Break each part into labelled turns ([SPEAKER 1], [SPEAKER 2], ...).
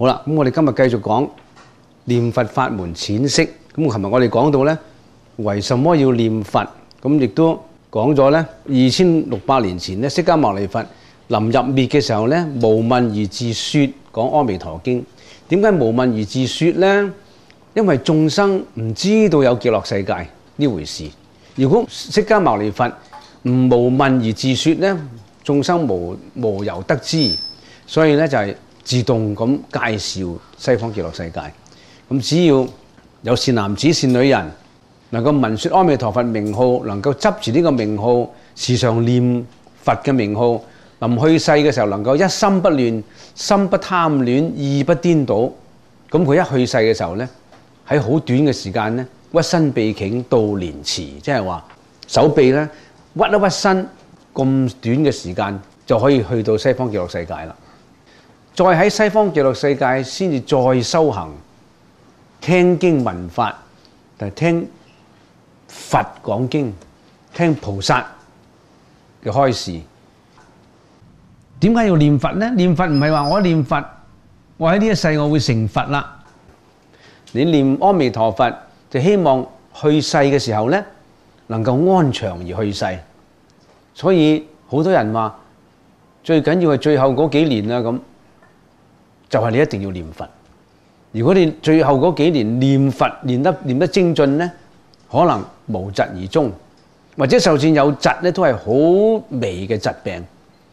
[SPEAKER 1] 好啦，咁我哋今日繼續講念佛法門淺釋。咁琴日我哋講到呢，為什麼要念佛？咁亦都講咗呢，2600年前呢，釋迦牟尼佛臨入滅嘅時候呢，無問而自說講阿彌陀經。點解無問而自說呢？因為眾生唔知道有極樂世界呢回事。如果釋迦牟尼佛唔無問而自說呢，眾生無由得知。所以呢，就係自動咁介紹西方極樂世界。咁只要有善男子善女人能夠聞說阿彌陀佛名號，能夠執住呢個名號，時常念佛嘅名號，臨去世嘅時候能夠一心不亂，心不貪戀，意不顛倒。咁佢一去世嘅時候呢，喺好短嘅時間呢，屈身臂頃到蓮池，即係話手臂呢屈一屈身，咁短嘅時間就可以去到西方極樂世界啦。再喺西方極樂世界先至再修行，聽經聞法，但係聽佛講經，聽菩薩嘅開示。點解要念佛呢？念佛唔係話我念佛，我喺呢一世我會成佛啦。你念阿彌陀佛，就希望去世嘅時候呢，能夠安詳而去世。所以好多人話最緊要係最後嗰幾年啦，咁就係你一定要念佛。如果你最後嗰幾年念佛念得精進呢，可能無疾而終，或者就算有疾呢，都係好微嘅疾病。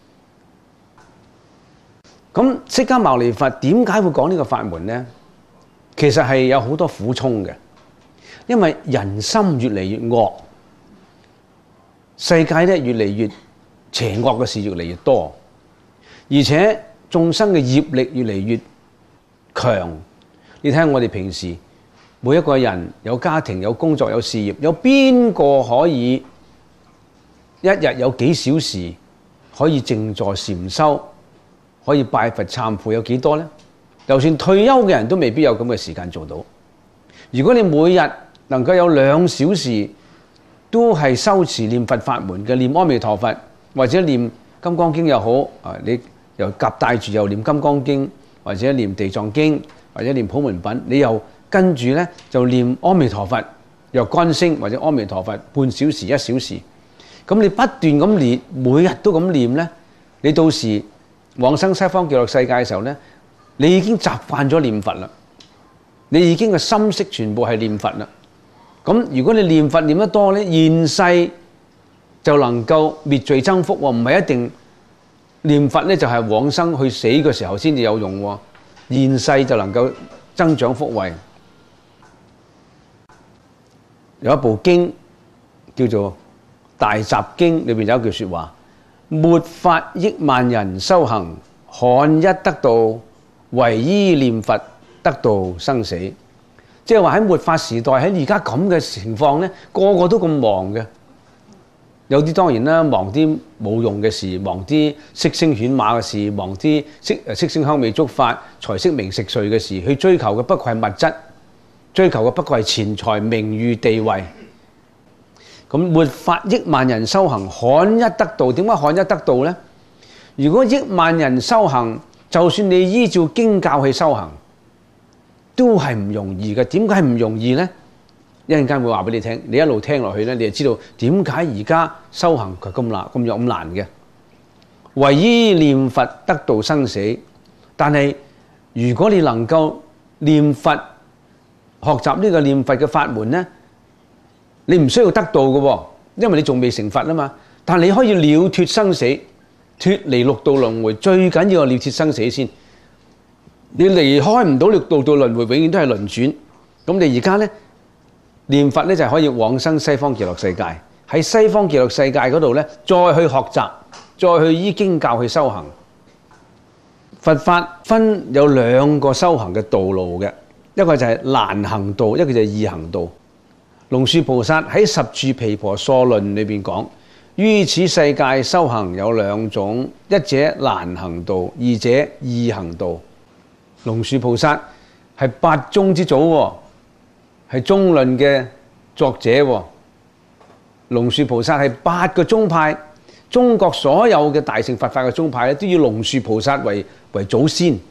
[SPEAKER 1] 咁釋迦牟尼佛點解會講呢個法門呢？其實係有好多苦衷嘅，因為人心越嚟越惡，世界咧越嚟越邪惡嘅事越嚟越多，而且眾生嘅業力越嚟越強。你睇下我哋平時每一個人有家庭、有工作、有事業，有邊個可以一日有幾小時可以靜坐禪修，可以拜佛懺悔？有幾多呢？就算退休嘅人都未必有咁嘅時間做到。如果你每日能夠有2小時都係修持念佛法門嘅，念阿彌陀佛或者念金剛經又好，你又夾帶住又念金剛經，或者念地藏經，或者念普門品，你又跟住呢就念阿彌陀佛若干聲，或者阿彌陀佛半小時1小時，咁你不斷咁念，每日都咁念呢，你到時往生西方極樂世界嘅時候呢，你已經習慣咗念佛啦，你已經個心識全部係念佛啦。咁如果你念佛念得多呢，現世就能夠滅罪增福喎，唔係一定念佛呢就係往生去死嘅時候先至有用喎，現世就能夠增長福慧。有一部經叫做《大集經》，裏邊有一句説話：末法億萬人修行，罕一得道，唯依念佛得度生死。即係話喺末法時代，喺而家咁嘅情況呢，個個都咁忙嘅。有啲當然啦，忙啲冇用嘅事，忙啲色聲犬馬嘅事，忙啲色聲香味觸法、財色名食睡嘅事，去追求嘅不過係物質，追求嘅不過係錢財名譽地位。咁末法億萬人修行，罕一得道。點解罕一得道呢？如果億萬人修行，就算你依照經教去修行，都係唔容易嘅。點解唔容易呢？一陣間會話俾你聽，你一路聽落去呢，你就知道點解而家修行佢咁難嘅。唯依念佛得度生死，但係如果你能夠念佛，學習呢個念佛嘅法門呢，你唔需要得道嘅，因為你仲未成佛啊嘛。但係你可以了脫生死，脫離六道輪迴。最緊要係了脫生死先。你離開唔到六道輪迴，永遠都係輪轉。咁你而家呢，念佛呢，就可以往生西方極樂世界。喺西方極樂世界嗰度呢，再去學習，再去依經教去修行。佛法分有2個修行嘅道路嘅，一個就係難行道，一個就係易行道。龍樹菩薩喺《十住毗婆疏論》裏邊講，於此世界修行有2種，一者難行道，二者易行道。龍樹菩薩係8宗之祖喎，係中論嘅作者喎。龍樹菩薩係8個宗派，中國所有嘅大乘佛法嘅宗派咧，都以龍樹菩薩為祖先。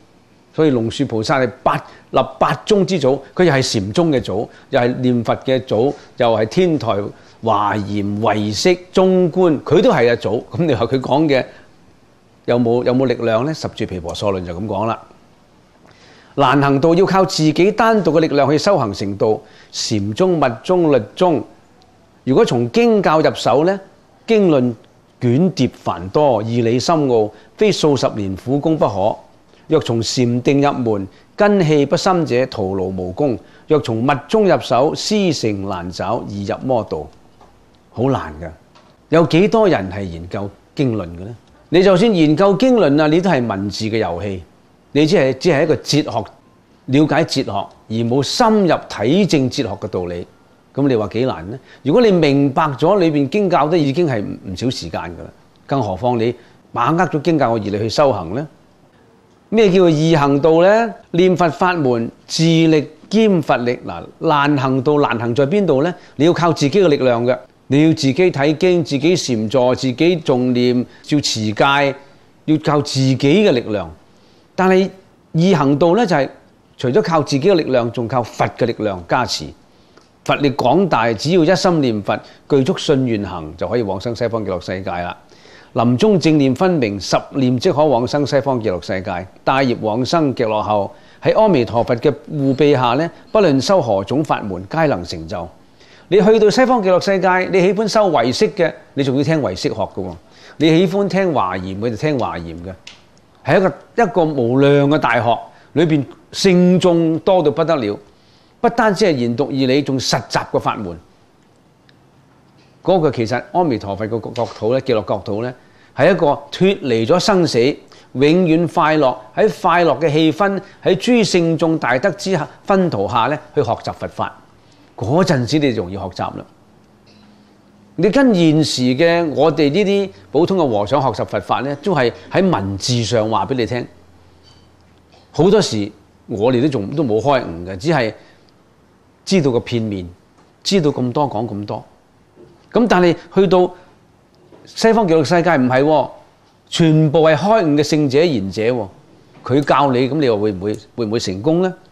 [SPEAKER 1] 所以龍樹菩薩係立八宗之祖，佢又係禪宗嘅祖，又係念佛嘅祖，又係天台華嚴唯識中觀，佢都係祖。咁你話佢講嘅有冇力量呢？十住毗婆娑論就咁講啦。難行道要靠自己單獨嘅力量去修行成道，禪宗、密宗、律宗，如果從經教入手呢，經論卷疊繁多，義理深奧，非數十年苦功不可。若從禪定入門，根器不深者，徒勞無功；若從密宗入手，師承難找，易入魔道。好難㗎。有幾多人係研究經論嘅呢？你就算研究經論啊，你都係文字嘅遊戲，你只係一個哲學，了解哲學而冇深入體證哲學嘅道理。咁你話幾難呢？如果你明白咗裏邊經教，都已經係唔少時間㗎啦。更何況你把握咗經教嘅義理去修行呢？咩叫做易行道呢？念佛法門自力兼佛力。嗱，難行道難行在邊度呢？你要靠自己嘅力量嘅，你要自己睇經、自己禪坐、自己誦念、要持戒，要靠自己嘅力量。但係易行道呢，就係除咗靠自己嘅力量，仲靠佛嘅力量加持。佛力廣大，只要一心念佛，具足信願行，就可以往生西方極樂世界啦。臨終正念分明，十念即可往生西方極樂世界。帶業往生極樂後，喺阿彌陀佛嘅護庇下呢，不論修何種法門，皆能成就。你去到西方極樂世界，你喜歡修唯識嘅，你仲要聽唯識學嘅喎；你喜歡聽華嚴嘅，就聽華嚴嘅。係一個無量嘅大學，裏邊聖眾多到不得了。不單止係研讀義理，仲實習個法門。嗰個其實阿彌陀佛個國土咧，極樂國土咧，係一個脫離咗生死，永遠快樂，喺快樂嘅氣氛，喺諸聖眾大德之下熏陶下咧，去學習佛法。嗰陣時你就容易學習啦。你跟現時嘅我哋呢啲普通嘅和尚學習佛法咧，都係喺文字上話俾你聽。好多時我哋都冇開悟嘅，只係知道個片面，知道咁多講咁多。咁但係去到西方極樂世界唔係喎，全部係開悟嘅聖者賢者喎，佢教你，咁你話會唔會成功呢？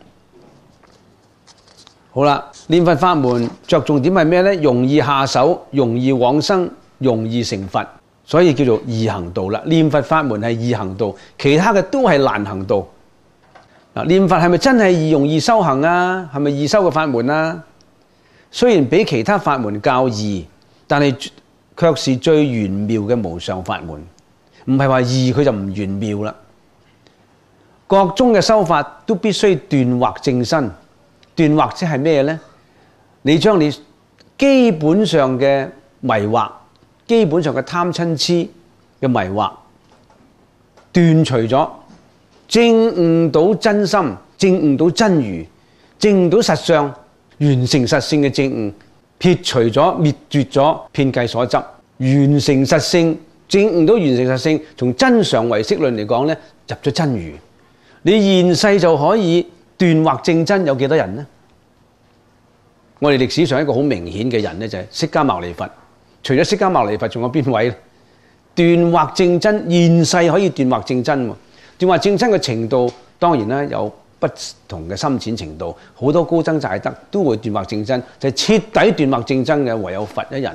[SPEAKER 1] 好啦，念佛法門着重點係咩呢？容易下手，容易往生，容易成佛，所以叫做易行道啦。念佛法門係易行道，其他嘅都係難行道。嗱，念佛係咪真係容易修行啊？係咪易修嘅法門啊？雖然比其他法門較易，但係卻是最玄妙嘅無上法門。唔係話易佢就唔玄妙啦。各宗嘅修法都必須斷惑正身。斷惑即係咩呢？你將你基本上嘅迷惑、基本上嘅貪嗔痴嘅迷惑斷除咗，證悟到真心，證悟到真如，證悟到實相，完成實性嘅證悟，撇除咗滅絕咗遍計所執，完成實性，證悟到完成實性。從真常唯識論嚟講呢，入咗真如。你現世就可以斷惑正真，有幾多人呢？我哋歷史上一個好明顯嘅人呢，就係釋迦牟尼佛。除咗釋迦牟尼佛，仲有邊位呢？斷惑正真，現世可以斷惑正真喎。斷惑正真嘅程度當然啦，有不同嘅深淺程度。好多高僧大德都會斷惑正真，就係徹底斷惑正真嘅唯有佛一人。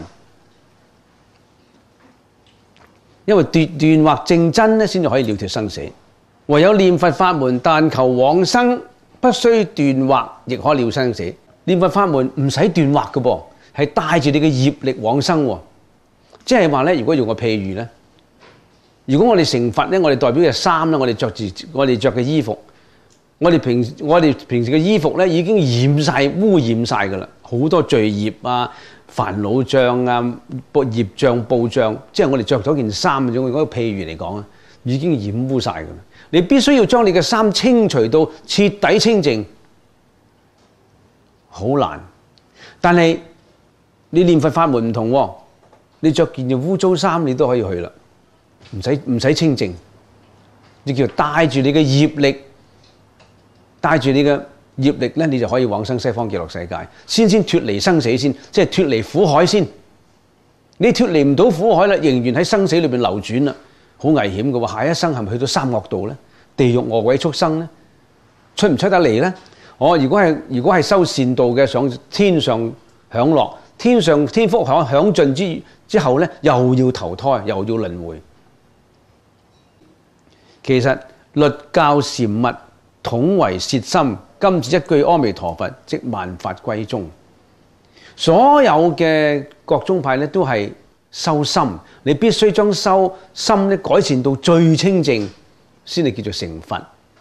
[SPEAKER 1] 因為斷惑正真咧，先至可以了脫生死。唯有念佛法門，但求往生，不須斷惑，亦可了生死。念佛法門唔使斷惑嘅噃，係帶住你嘅業力往生喎。即係話咧，如果用個譬如咧，如果我哋成佛咧，我哋代表嘅衫咧，我哋着嘅衣服，我哋平時嘅衣服咧已經染晒、污染晒㗎啦，好多罪業啊、煩惱障啊、業障、報障，即係我哋着咗件衫，用嗰個譬如嚟講啊，已經染污晒㗎啦。你必須要將你嘅衫清除到徹底清淨。好難，但係你念佛法門唔同喎，你着件污糟衫你都可以去啦，唔使清淨，你叫帶住你嘅業力，帶住你嘅業力咧，你就可以往生西方極樂世界，先脫離生死先，即係脫離苦海先。你脫離唔到苦海啦，仍然喺生死裏邊流轉啦，好危險嘅喎。下一生係咪去到三惡道咧？地獄餓鬼畜生咧？ 出唔出得嚟咧？如果係修善道嘅，上天上享樂，天福享盡之後咧，又要投胎，又要輪迴。其實律教禪密統為攝心，今至一句阿彌陀佛，即萬法歸宗。所有嘅各宗派咧都係修心，你必須將修心咧改善到最清淨，先至叫做成佛。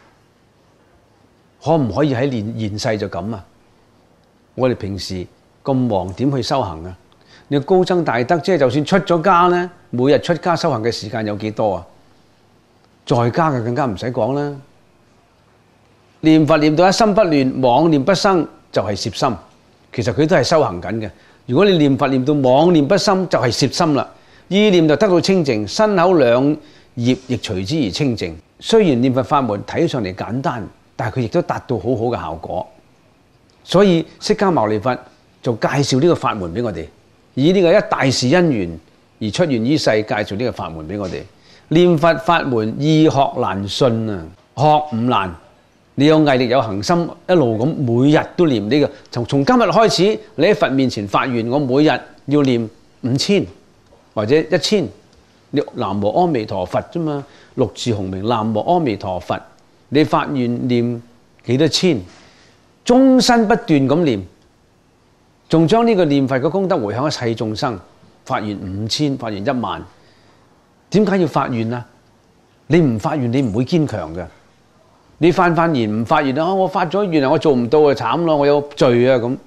[SPEAKER 1] 可唔可以喺現世就咁啊？我哋平時咁忙，點去修行啊？你高僧大德，即係就算出咗家咧，每日出家修行嘅時間有幾多啊？在家嘅更加唔使講啦。念佛念到一心不亂，妄念不生，就係攝心。其實佢都係修行緊嘅。如果你念佛念到妄念不生，就係攝心啦。意念就得到清淨，身口兩業亦隨之而清淨。雖然念佛法門睇上嚟簡單，但係佢亦都達到好好嘅效果。所以釋迦牟尼佛就介紹呢個法門俾我哋，以呢個一大事因緣而出現於世，介紹呢個法門俾我哋。念佛法門易學難信啊！學唔難，你有毅力有恒心，一路咁每日都念呢個。從今日開始，你喺佛面前發願，我每日要念5000或者1000，南無阿彌陀佛啫嘛，六字洪名南無阿彌陀佛。你發願念幾多千，終身不斷咁念，仲將呢個念佛嘅功德回向一切眾生。發願5000，發願10000。點解要發願啊？你唔發願，你唔會堅強嘅。你發願唔發願啊？我發咗願啊，我做唔到啊，慘咯，我有罪啊咁。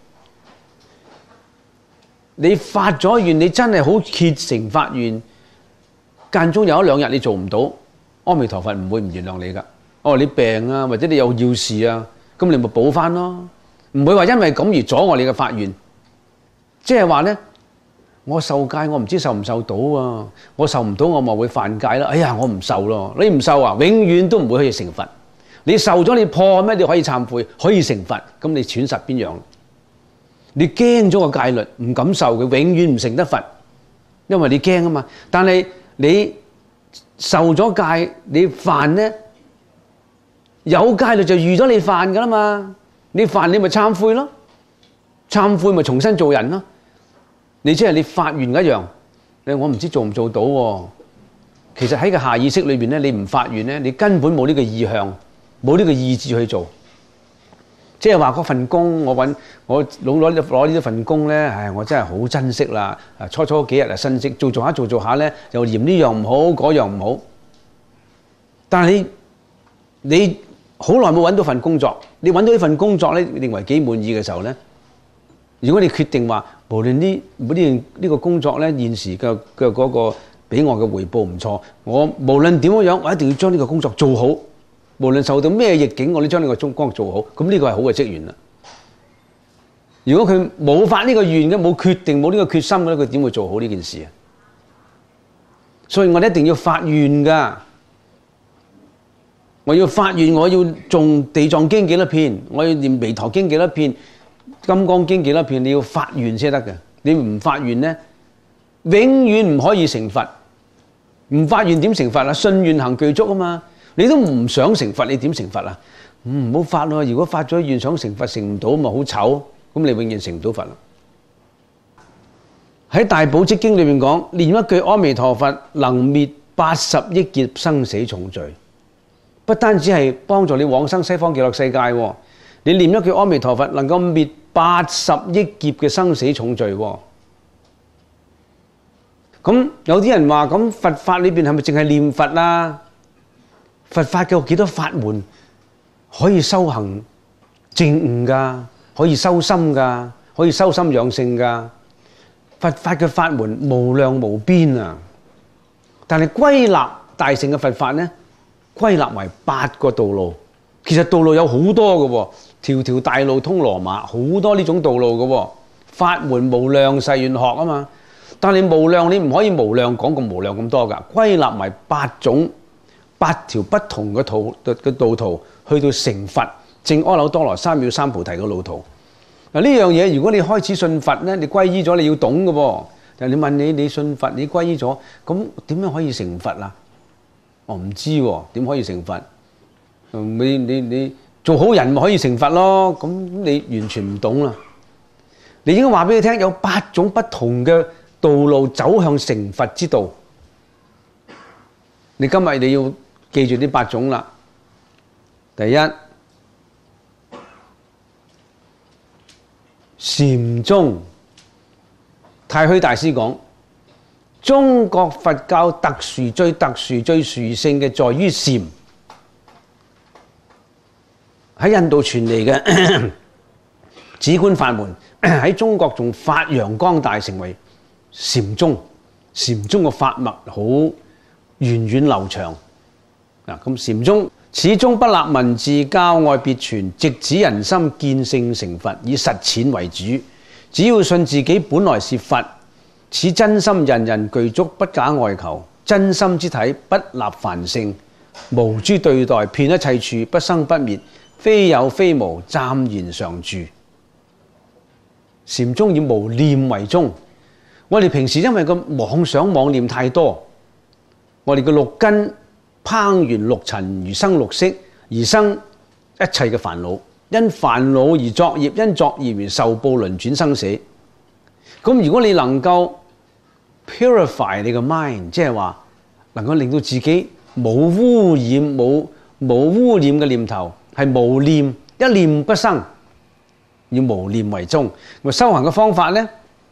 [SPEAKER 1] 你發咗願，你真係好虔誠發願，間中有一兩日你做唔到，阿彌陀佛唔會唔原諒你噶。你病啊，或者你有要事啊，咁你咪補翻咯，唔會話因為咁而阻礙你嘅發願。即係話咧，我受戒，我唔知受唔受到啊，我受唔到，我咪會犯戒啦。哎呀，我唔受咯，你唔受啊，永遠都唔會可以成佛。你受咗，你破咩？你可以懺悔，可以成佛，咁你損失邊樣？你驚咗個戒律，唔敢受嘅，永遠唔成得佛，因為你驚啊嘛。但係你受咗戒，你犯咧，有戒律就預咗你犯噶啦嘛。你犯你咪懺悔咯，懺悔咪重新做人咯。你即係你發願一樣，我唔知做唔做到喎。其實喺個下意識裏邊咧，你唔發願咧，你根本冇呢個意向，冇呢個意志去做。即係話嗰份工，我攞呢份工咧，唉，我真係好珍惜啦。初幾日啊，珍惜，做下咧，又嫌呢樣唔好，嗰樣唔好。但係你好耐冇揾到份工作，你揾到呢份工作咧，你認為幾滿意嘅時候咧，如果你決定話，無論呢個工作咧，現時嘅嗰個俾我嘅回報唔錯，我無論點樣，我一定要將呢個工作做好。無論受到咩逆境，我都將呢個工作做好。咁呢個係好嘅職員啦。如果佢冇發呢個願嘅，冇決定，冇呢個決心嘅咧，佢點會做好呢件事啊？所以我哋一定要發願噶。我要發願，我要誦地藏經幾多篇，我要念彌陀經幾多篇，金剛經幾多篇，你要發願先得嘅。你唔發願咧，永遠唔可以成佛。唔發願點成佛啊？信願行具足啊嘛。你都唔想成佛，你點成佛啊？唔好發咯！如果發咗願想成佛，成唔到咪好醜，咁你永遠成唔到佛啦。喺《大寶積經》裏面講，念一句阿彌陀佛，能滅80億劫生死重罪。不單止係幫助你往生西方極樂世界，你念一句阿彌陀佛，能夠滅80億劫嘅生死重罪。咁有啲人話，咁佛法裏邊係咪淨係念佛啊？佛法有幾多法門可以修行證悟噶，可以修心噶，可以修心養性噶。佛法嘅法門無量無邊啊！但係歸納大乘嘅佛法呢，歸納為8個道路。其實道路有好多嘅，條條大路通羅馬，好多呢種道路嘅。法門無量誓願學啊嘛，但係無量你唔可以無量講咁無量咁多噶，歸納為8條不同嘅道途，去到成佛證阿耨多羅三藐三菩提嘅路途。嗱，呢樣嘢，如果你開始信佛咧，你皈依咗，你要懂嘅噃。但係你問你信佛，你皈依咗，咁點樣可以成佛啊？我唔知喎，點可以成佛？你做好人咪可以成佛咯。咁你完全唔懂啦。你應該話俾佢聽，有8種不同嘅道路走向成佛之道。你今日你要記住呢8種啦。第一，禪宗。太虛大師講，中國佛教最特殊、最殊勝嘅在於禪。喺印度傳嚟嘅止觀法門，喺中國仲發揚光大，成為禪宗。禪宗嘅法脈好源遠流長。嗱，咁禪宗始終不立文字，教外別傳，直指人心見性成佛，以實踐為主。只要信自己本來是佛，此真心人人具足，不假外求。真心之體，不立凡聖，無諸對待，遍一切處，不生不滅，非有非無，湛然常住。禪宗以無念為宗。我哋平時因為個妄想妄念太多，我哋嘅六根烹完六塵，如生六識，而生一切嘅煩惱。因煩惱而作業，因作業而受報輪轉生死。咁如果你能夠 purify 你個 mind， 即係話能夠令到自己冇污染、冇污染嘅念頭，係無念，一念不生，要無念為宗。咁修行嘅方法呢，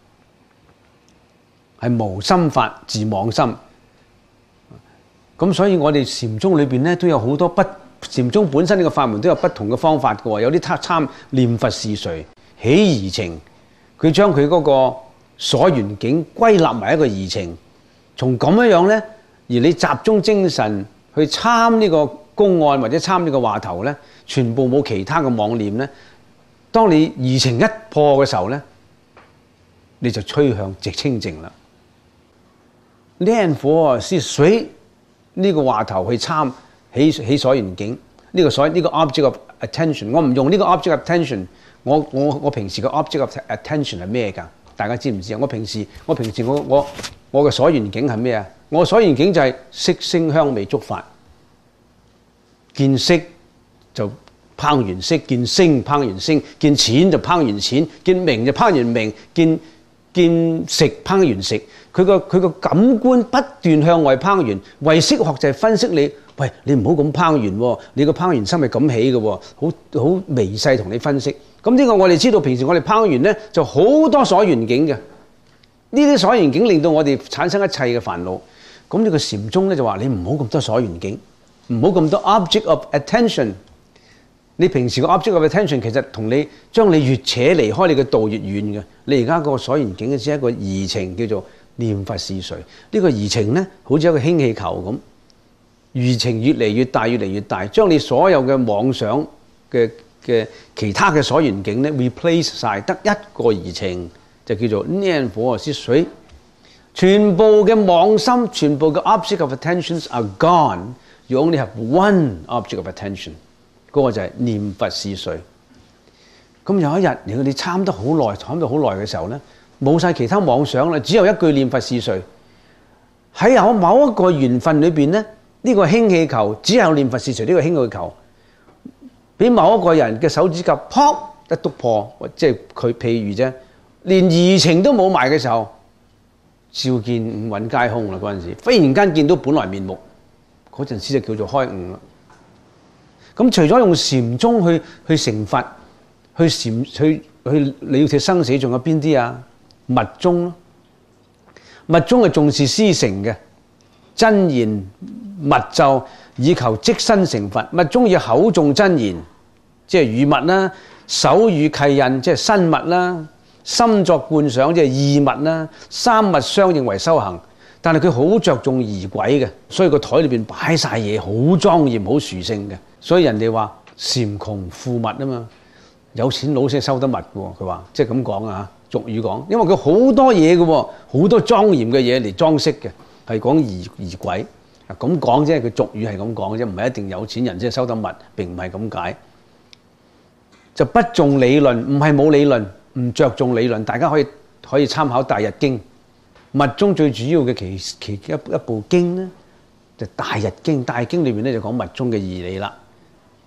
[SPEAKER 1] 係無心法自妄心。咁所以我哋禪宗裏邊呢都有好多禪宗本身呢個法門都有不同嘅方法嘅喎，有啲參念佛是誰、起疑情，佢將佢嗰個所緣境歸納埋一個疑情，從咁樣呢，而你集中精神去參呢個公案或者參呢個話頭呢，全部冇其他嘅妄念呢，當你疑情一破嘅時候呢，你就趨向直清淨啦。念佛是誰呢個話頭去參起所緣境，呢個 object of attention， 我唔用呢個 object of attention， 我平時嘅 object of attention 係咩㗎？大家知唔知啊？我平時我嘅所緣境係咩啊？我所緣境就係色聲香味觸法，見色就烹完色，見聲烹完聲，見錢就烹完錢，見名就烹完名，見食烹完食。佢個感官不斷向外烹完，唯識學就係分析你，喂，你唔好咁烹完喎，你個烹完心係咁起嘅喎，好微細同你分析。咁呢個我哋知道，平時我哋烹完呢就好多所緣境嘅，呢啲所緣境令到我哋產生一切嘅煩惱。咁呢個禪宗呢就話你唔好咁多所緣境，唔好咁多 object of attention。你平時個 object of attention 其實同你將你越扯離開你嘅道越遠嘅。你而家個所緣境只係一個疑情，叫做念佛是誰。呢個疑情呢，好似一個氫氣球咁，疑情越嚟越大，越嚟越大，將你所有嘅妄想嘅其他嘅所緣境呢 replace 晒，得一個疑情，就叫做念佛是誰。全部嘅妄心，全部嘅 object of attentions are gone。You only have one object of attention。嗰個就係念佛是誰。咁有一日，如果你參得好耐嘅時候呢，冇晒其他妄想啦，只有一句念佛是誰。喺有某一個緣分裏邊呢，呢個氫氣球只有念佛是誰呢個氫氣球，俾某一個人嘅手指甲砰一篤破，即係佢譬如啫，連疑情都冇埋嘅時候，照見五蘊皆空啦。嗰陣時，忽然間見到本來面目，嗰陣時就叫做開悟啦。咁除咗用禪宗去成佛，去了脫生死，仲有邊啲啊？密宗咯，密宗係重視師承嘅，真言密咒，以求即身成佛。密宗以口誦真言，即係語密啦；手語契印，即係身密啦；心作觀想，即係意密啦。三密相應為修行，但係佢好着重儀軌嘅，所以個台裏邊擺晒嘢，好莊嚴，好殊勝嘅。所以人哋話禪窮富密啊嘛，有錢佬先收得密喎。佢話即係咁講啊，俗語講，因為佢好多嘢嘅喎，好多莊嚴嘅嘢嚟裝飾嘅，係講儀軌啊。咁講啫，佢俗語係咁講啫，唔係一定有錢人先收得密，並唔係咁解。就不重理論，唔係冇理論，唔着重理論，大家可以參考《大日經》。密宗最主要嘅其一部經咧，就《大日經》。《大經》裏面咧就講密宗嘅義理啦。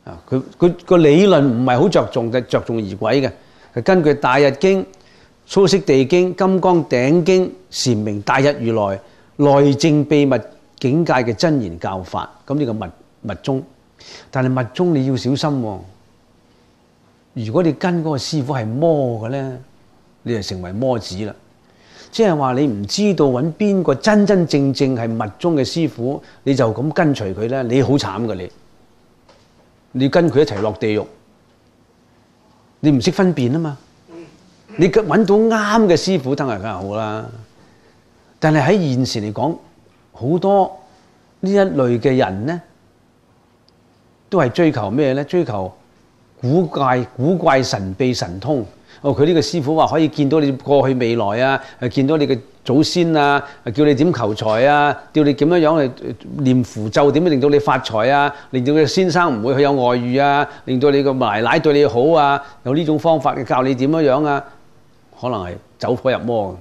[SPEAKER 1] 啊，佢個理論唔係好着重嘅，着重儀軌嘅，係根據《大日經》、《蘇悉地經》、《金剛頂經》闡明大日如來內證秘密境界嘅真言教法。咁呢個密宗，但係密宗你要小心喎。如果你跟嗰個師傅係魔嘅咧，你就成為魔子啦。即係話你唔知道揾邊個真真正正係密宗嘅師傅，你就咁跟隨佢咧，你好慘㗎你。你跟佢一齊落地獄，你唔識分辨啊嘛。你揾到啱嘅師傅，梗係好啦。但係喺現時嚟講，好多呢一類嘅人咧，都係追求咩咧？追求古怪神秘神通。佢呢個師傅話可以見到你過去未來啊，見到你嘅祖先啊，叫你點求財啊，叫你點樣去念符咒，點樣令到你發財啊，令到你先生唔會去有外遇啊，令到你個奶奶對你好啊，有呢種方法教你點樣啊，可能係走火入魔。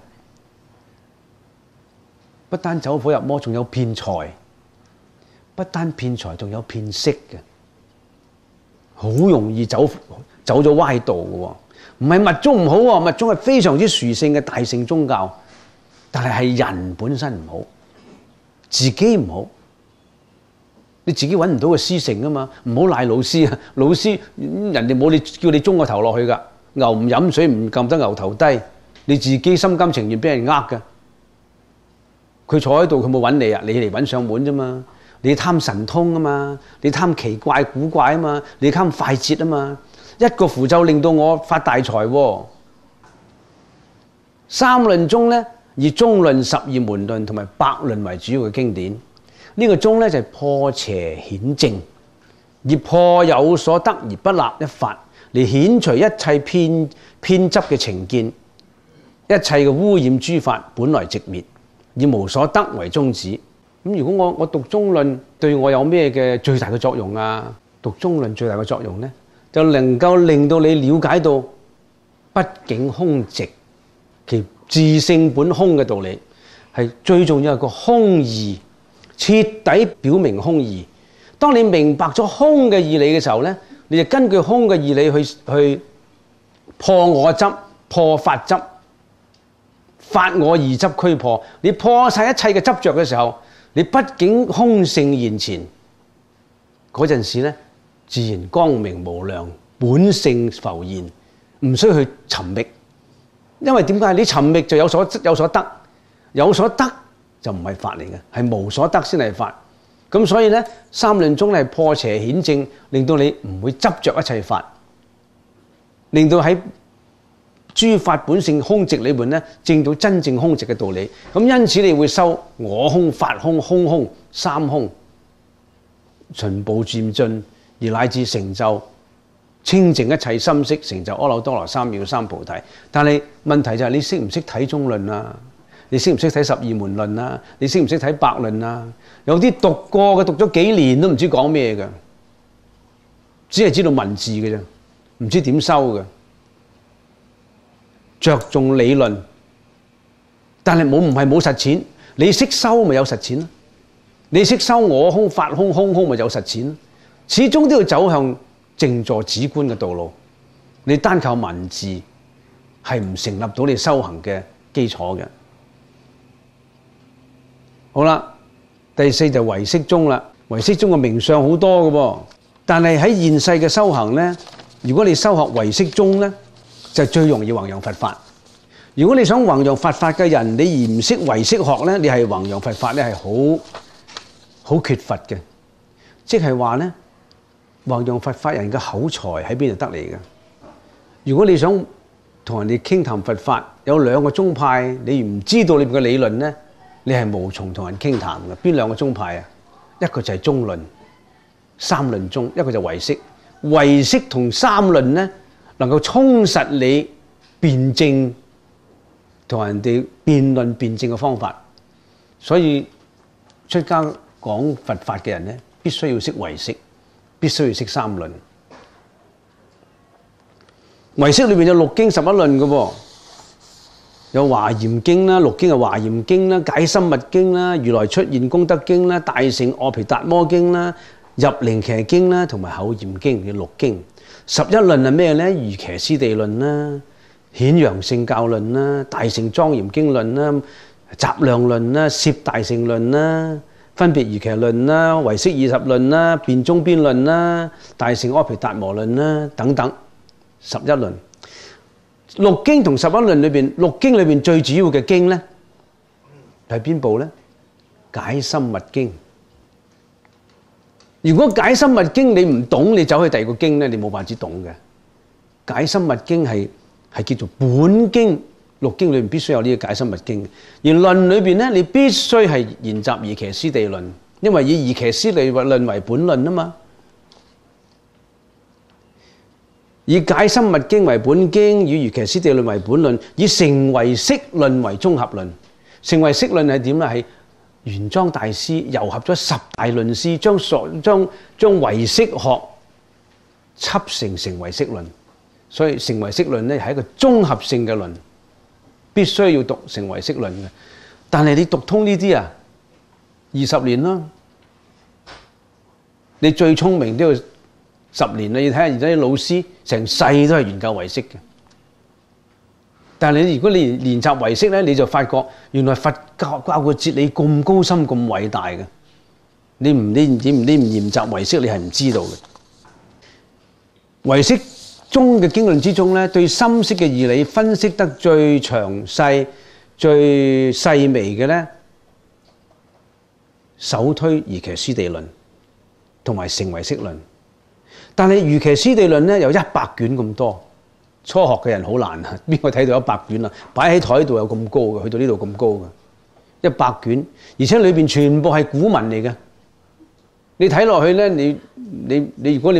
[SPEAKER 1] 不單走火入魔，仲有騙財，不單騙財，仲有騙色嘅，好容易走咗歪道嘅喎。唔係密宗唔好喎，密宗係非常之殊勝嘅大乘宗教，但係人本身唔好，自己唔好，你自己揾唔到個師承啊嘛，唔好賴老師啊，老師人哋冇你叫你中個頭落去㗎，牛唔飲水唔撳得牛頭低，你自己心甘情願俾人呃㗎，佢坐喺度佢冇揾你啊，你嚟揾上門啫嘛，你貪神通啊嘛，你貪奇怪古怪啊嘛，你貪快捷啊嘛。一個符咒令到我發大財喎。三論中咧，以中論、十二門論同埋百論為主要嘅經典。呢個中咧就係破邪顯正，以破有所得而不立一法，嚟顯除一切偏執嘅情見，一切嘅污染諸法本來寂滅，以無所得為宗旨。咁如果我讀中論對我有咩嘅最大嘅作用啊？讀中論最大嘅作用咧，就能夠令到你了解到畢竟空寂，其自性本空嘅道理，係最重要係個空義，徹底表明空義。當你明白咗空嘅義理嘅時候咧，你就根據空嘅義理去破我執、破法執、法我二執俱破。你破晒一切嘅執着嘅時候，你畢竟空性現前嗰陣時咧，自然光明無量，本性浮現，唔需要去尋覓。因為點解？你尋覓就有所得，有所得就唔係法嚟嘅，係無所得先係法。咁所以咧，三論中係破邪顯正，令到你唔會執着一切法，令到喺諸法本性空寂裏面咧，證到真正空寂嘅道理。咁因此你會修我空、法空、空空三空，循步漸進，而乃至成就清淨一切心識，成就阿耨多羅三藐三菩提。但係問題就係你識唔識睇中論啊？你識唔識睇十二門論啊？你識唔識睇百論啊？有啲讀過嘅，讀咗幾年都唔知講咩嘅，只係知道文字嘅啫，唔知點修嘅，着重理論，但係唔係冇實踐。你識修咪有實踐咯？你識修我空、法空、空空咪有實踐咯？始終都要走向靜坐止觀嘅道路。你單靠文字係唔成立到你修行嘅基礎嘅。好啦，第四就唯識宗啦。唯識宗嘅名相好多嘅噃，但係喺現世嘅修行咧，如果你修學唯識宗咧，就最容易弘揚佛法。如果你想弘揚佛法嘅人，你而唔識唯識學咧，你係弘揚佛法咧係好缺乏嘅。即係話咧，弘揚佛法人嘅口才喺邊度得嚟嘅？如果你想同人哋傾談佛法，有兩個宗派，你唔知道裏邊嘅理論咧，你係無從同人傾談嘅。邊兩個宗派啊？一個就係中論，三論宗；一個就唯識。唯識同三論咧，能夠充實你辯證同人哋辯論辯證嘅方法。所以出家講佛法嘅人咧，必須要識唯識，必須要識三論。唯識裏邊有六經11論嘅喎。有華嚴經啦，六經係華嚴經啦，解深密經啦，如來出現功德經啦，大乘阿毗達摩經啦， 入靈騎經啦，同埋口驗經嘅六經。十一論係咩咧？瑜伽師地論啦、顯揚聖教論啦、大乘莊嚴經論啦、集量論啦、攝大乘論啦、分別瑜伽論啦、唯識20論啦、辯中邊論啦、大乘阿毗達摩論啦等等。十一論。六經同十一論裏邊，六經裏邊最主要嘅經咧係邊部咧？解深密經。如果解深密經你唔懂，你走去第二個經咧，你冇辦法懂嘅。解深密經係叫做本經，六經裏面必須有呢個解深密經。而論裏邊咧，你必須係研習瑜伽師地論，因為以瑜伽師地論為本論啊嘛。以解深密經為本經，以瑜伽師地論為本論，以成唯識論為綜合論。成唯識論係點咧？係玄奘大師糅合咗十大論師，將唯識學輯成唯識論。所以成唯識論咧係一個綜合性嘅論，必須要讀成唯識論嘅。但係你讀通呢啲啊，20年啦，你最聰明都要10年啦。你睇下而家啲老師成世都係研究唯識嘅。但係你如果你練習唯識咧，你就發覺原來佛教嘅哲理咁高深咁偉大嘅。你唔研習唯識，你係唔知道嘅。唯識中嘅經論之中咧，對深識嘅義理分析得最詳細、最細微嘅咧，首推瑜伽師地論同埋成唯識論。但係瑜伽師地論咧有100卷咁多。初學嘅人好難啊！邊個睇到100卷啊？擺喺台度有咁高嘅，去到呢度咁高嘅100卷，而且裏邊全部係古文嚟嘅。你睇落去咧，你如果你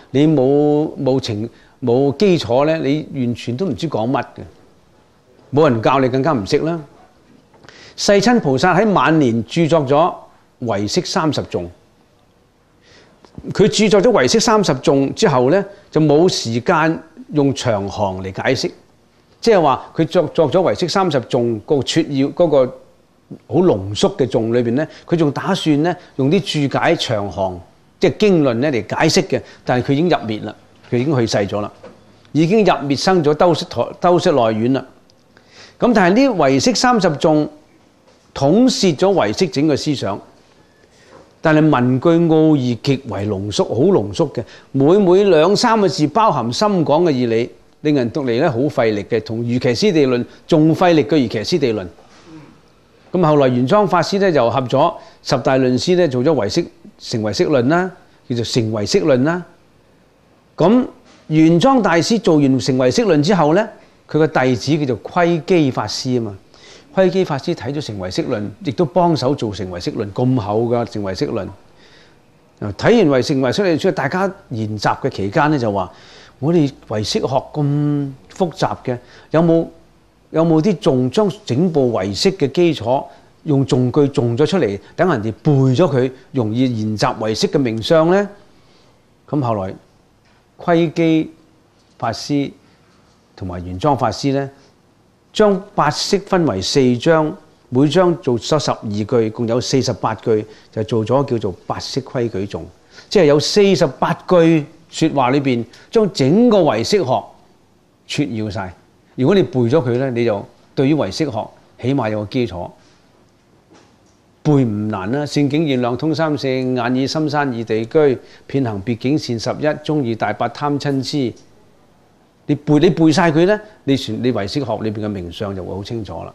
[SPEAKER 1] 冇基礎咧，你完全都唔知講乜嘅。冇人教你更加唔識啦。世親菩薩喺晚年著作咗唯識30頌。佢著作咗唯識30頌之後咧，就冇時間用長行嚟解釋，即係話佢作咗唯識30頌個撮要嗰個好濃縮嘅頌裏邊咧，佢仲打算咧用啲注解長行，即係經論咧嚟解釋嘅。但係佢已經入滅啦，佢已經去世咗啦，已經入滅生咗兜率內院啦。咁但係呢唯識30頌統攝咗唯識整個思想。但係文句奧義極為濃縮，好濃縮嘅，每2-3個字包含深廣嘅義理，令人讀嚟咧好費力嘅，同瑜伽師地論仲費力過瑜伽師地論。咁後來玄奘法師咧又合咗十大論師咧做咗成唯識論啦，叫做成唯識論啦。咁玄奘大師做完成唯識論之後咧，佢個弟子叫做窺基法師啊嘛。窺基法師睇咗成唯識論，亦都幫手做成唯識論咁厚嘅成唯識論。睇完成唯識論，所以大家研習嘅期間咧就話：我哋唯識學咁複雜嘅，有冇啲頌將整部唯識嘅基礎用頌句頌咗出嚟，等人哋背咗佢，容易研習唯識嘅名相咧？咁後來窺基法師同埋玄奘法師咧，將八識分為4章，每章做咗12句，共有48句，就做咗叫做八識規矩頌，即係有48句説話裏邊，將整個唯識學撮要晒。如果你背咗佢咧，你就對於唯識學起碼有個基礎。背唔難啦，聖境現量通三性，眼耳心山異地居，遍行別境善11，中二大八貪嗔痴。你背晒佢咧，你唯識學裏邊嘅名相就會好清楚啦。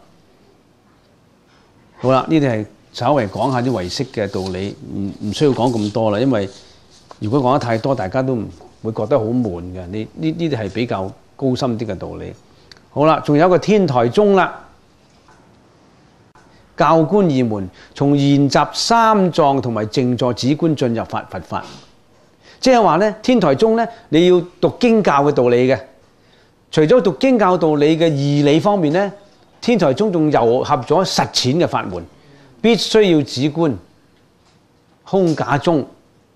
[SPEAKER 1] 好啦，呢啲係稍微講下啲唯識嘅道理，唔需要講咁多啦，因為如果講得太多，大家都唔會覺得好悶嘅。呢啲係比較高深啲嘅道理。好啦，仲有一個天台宗啦，教觀二門，從研習三藏同埋靜坐止觀進入佛法，即係話咧，天台宗咧你要讀經教嘅道理嘅。除咗讀經教道理嘅義理方面咧，天台宗仲糅合咗實踐嘅法門，必須要止觀空假中，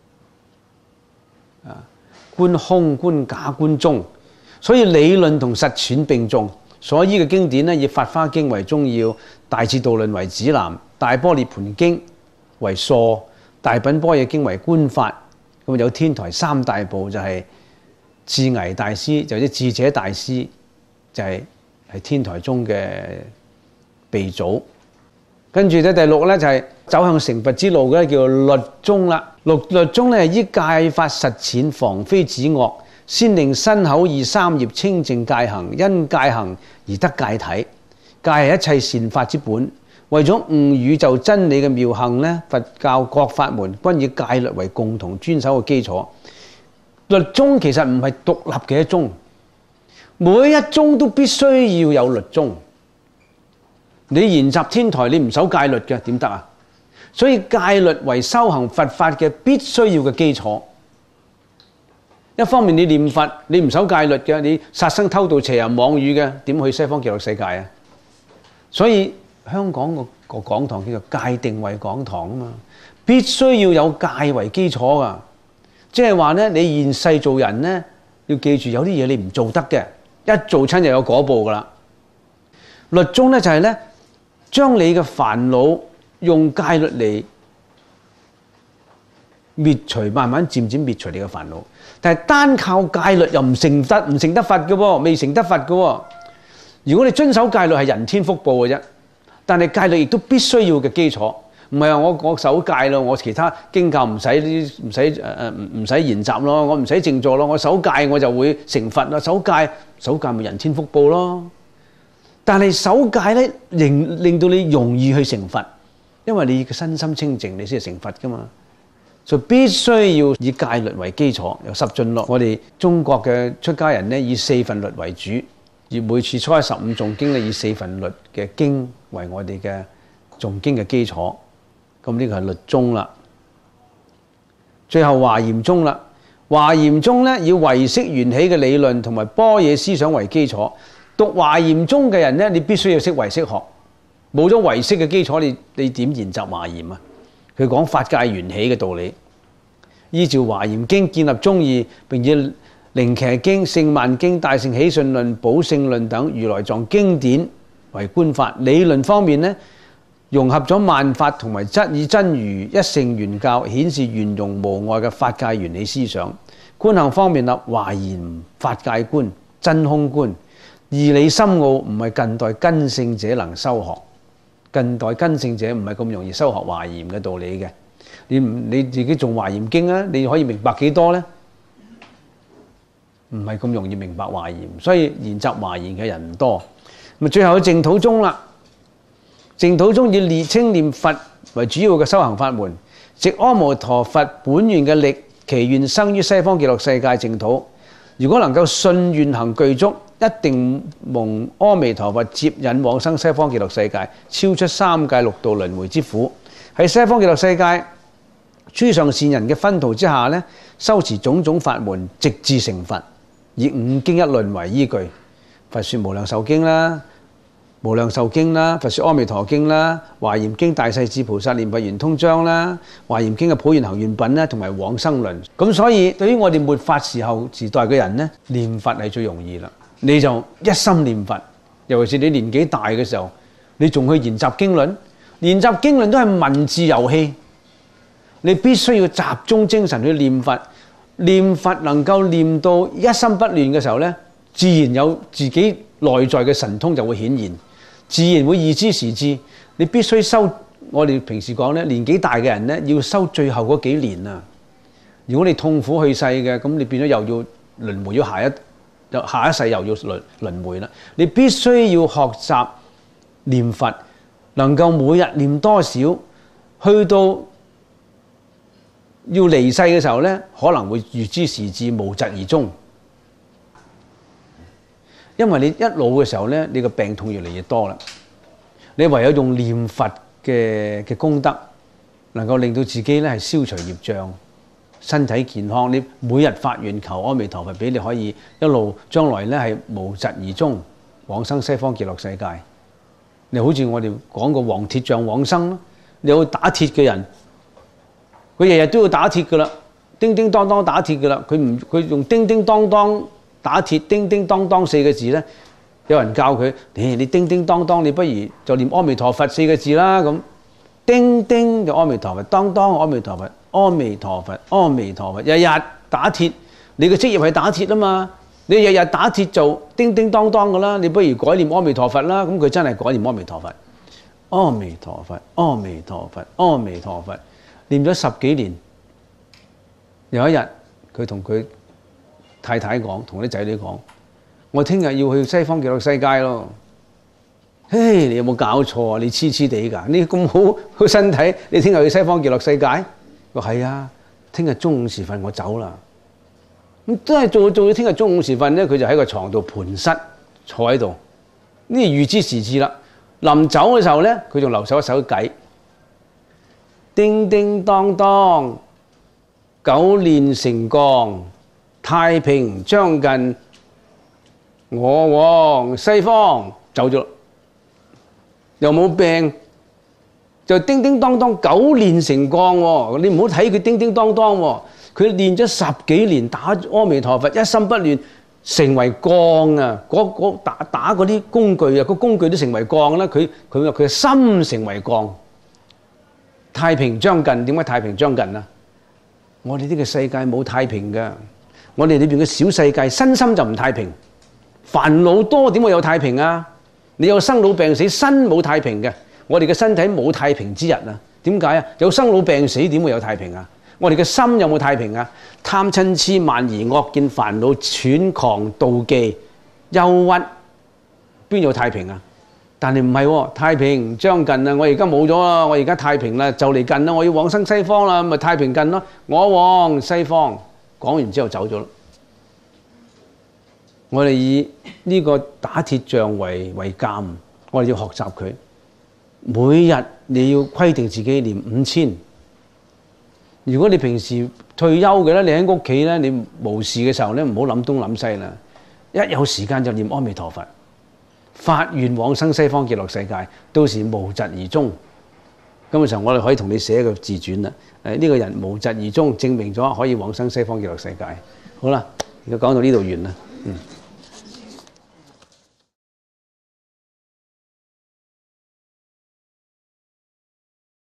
[SPEAKER 1] 觀空觀假觀中，所以理論同實踐並重。所依嘅經典咧，以《法華經》為宗要，《大智度論》為指南，《大般涅槃經》為疏，《大品般若經》為觀法， 咁有天台三大部就係智危大師，就係智者大師，就係天台宗嘅鼻祖。跟住咧第六咧就係走向成佛之路嘅叫律宗啦。律宗咧係依戒法實踐，防非止惡，先令身口意三業清淨戒行，因戒行而得戒體。戒係一切善法之本。為咗悟宇宙真理嘅妙行咧，佛教各法門均以戒律為共同遵守嘅基礎。律宗其實唔係獨立嘅一宗，每一宗都必須要有律宗。你研習天台，你唔守戒律嘅點得啊？所以戒律為修行佛法嘅必須要嘅基礎。一方面你念佛，你唔守戒律嘅，你殺生偷盜邪淫妄語嘅，點去西方極樂世界啊？所以香港個講堂叫做戒定慧講堂啊嘛，必須要有戒為基礎噶。即係話咧，你現世做人咧，要記住有啲嘢你唔做得嘅，一做親就有果報噶啦。律宗咧就係咧，將你嘅煩惱用戒律嚟滅除，慢慢漸漸滅除你嘅煩惱。但係單靠戒律又唔成得佛嘅喎，未成得佛嘅喎。如果你遵守戒律係人天福報嘅啫，但係戒律亦都必須要嘅基礎。唔係話我守戒咯，我其他經教唔使研習咯，我唔使靜坐咯，我守戒我就會成佛啦。守戒咪人天福報咯。但係守戒咧，令到你容易去成佛，因為你嘅身心清淨，你先係成佛噶嘛。所以必須要以戒律為基礎，由十進律。我哋中國嘅出家人咧，以四分律為主，而每次初一十五誦經咧，以四分律嘅經為我哋嘅誦經嘅基礎。咁呢個係律宗啦。最後華嚴宗啦，華嚴宗咧以唯識緣起嘅理論同埋般若思想為基礎。讀華嚴宗嘅人咧，你必須要識唯識學，冇咗唯識嘅基礎，你點研習華嚴啊？佢講法界緣起嘅道理，依照華嚴經建立宗義，並以靈伽經、聖曼經、大乘起信論、寶性論等如來藏經典為觀法。理論方面咧，融合咗萬法同埋以真如一乘圓教，顯示圓融無礙嘅法界緣起思想。觀行方面啦，華嚴法界觀、真空觀，義理深奧，唔係近代根性者能修學。近代根性者唔係咁容易修學華嚴嘅道理嘅。你自己誦華嚴經啊，你可以明白幾多呢？唔係咁容易明白華嚴，所以研習華嚴嘅人唔多。咁最後淨土宗啦，淨土宗以稱念佛為主要嘅修行法門，藉阿彌陀佛本願嘅力，其願生於西方極樂世界淨土。如果能夠信願行具足，一定蒙阿彌陀佛接引往生西方極樂世界，超出三界六道輪迴之苦。喺西方極樂世界，諸上善人嘅熏陶之下咧，修持種種法門，直至成佛，以五經一論為依據。佛說無量壽經啦，無量壽經啦，佛說阿彌陀經啦，華嚴經大勢至菩薩念佛圓通章啦，華嚴經嘅普賢行願品啦，同埋往生論。咁所以對於我哋末法時代嘅人咧，念佛係最容易啦。你就一心念佛，尤其是你年紀大嘅時候，你仲去研習經論？研習經論都係文字遊戲，你必須要集中精神去念佛。念佛能夠念到一心不亂嘅時候咧，自然有自己內在嘅神通就會顯現，自然會意知時至。你必須修，我哋平時講咧，年紀大嘅人咧要修最後嗰幾年啊。如果你痛苦去世嘅，咁你變咗又要輪迴，要下一世又要輪迴啦。你必須要學習念佛，能夠每日念多少，去到要離世嘅時候咧，可能會預知時至，無疾而終。因為你一老嘅時候咧，你個病痛越嚟越多啦。你唯有用念佛嘅功德，能夠令到自己咧係消除業障，身體健康。你每日發願求阿彌陀佛俾你可以一路將來咧係無疾而終，往生西方極樂世界。你好似我哋講個黃鐵匠往生咯，你有打鐵嘅人，佢日日都要打鐵噶啦，叮叮當當打鐵噶啦。佢用叮叮當當打鐵，叮叮當當四個字咧，有人教佢，你叮叮當當，你不如就念阿彌陀佛四個字啦。咁叮叮就阿彌陀佛，當當阿彌陀佛， 阿彌陀佛，阿彌陀佛，日日打鐵。你嘅職業係打鐵啊嘛，你日日打鐵就叮叮當當噶啦，你不如改念阿彌陀佛啦。咁佢真係改念阿彌陀佛，阿彌陀佛，阿彌陀佛，阿彌陀佛，念咗10幾年。有一日，佢同佢太太講，同啲仔女講：我聽日要去西方極樂世界咯。嘿，你有冇搞錯啊？你黐黐地㗎？你咁好個身體，你聽日去西方極樂世界？佢話係啊，聽日中午時分我走啦。咁都係做到聽日中午時分咧，佢就喺個床度盤膝坐喺度。呢預知時至啦。臨走嘅時候咧，佢仲留守一首偈：叮叮當當，九煉成鋼，太平將近，我往西方。走咗，又冇病，就叮叮當當九煉成鋼喎。你唔好睇佢叮叮當當喎，佢練咗10幾年打阿彌陀佛，一心不亂，成為鋼啊！打嗰啲工具啊，個工具都成為鋼啦。佢話佢嘅心成為鋼。太平將近，點解太平將近啊？我哋呢個世界冇太平嘅，我哋裏邊嘅小世界，身心就唔太平，煩惱多，點會有太平啊？你有生老病死，身冇太平嘅，我哋嘅身體冇太平之日啊？點解啊？有生老病死，點會有太平啊？我哋嘅心有冇太平啊？貪嗔痴慢疑惡見煩惱竄狂妒忌憂鬱，邊有太平啊？但係唔係喎，太平將近啦！我而家冇咗啦，我而家太平啦，就嚟近啦，我要往生西方啦，咪太平近咯。我往西方，講完之後走咗啦。我哋以呢個打鐵匠為鑑，我哋要學習佢。每日你要規定自己念5000。如果你平時退休嘅咧，你喺屋企咧，你無事嘅時候咧，唔好諗東諗西啦。一有時間就念阿彌陀佛，發願往生西方極樂世界，到時無疾而終。咁嘅時候，我哋可以同你寫一個自傳啦。呢個人無疾而終，證明咗可以往生西方極樂世界。好啦，而家講到呢度完啦。